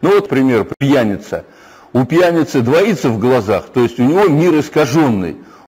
Ну вот, пример, пьяница. У пьяницы двоится в глазах, то есть у него мир искаженный.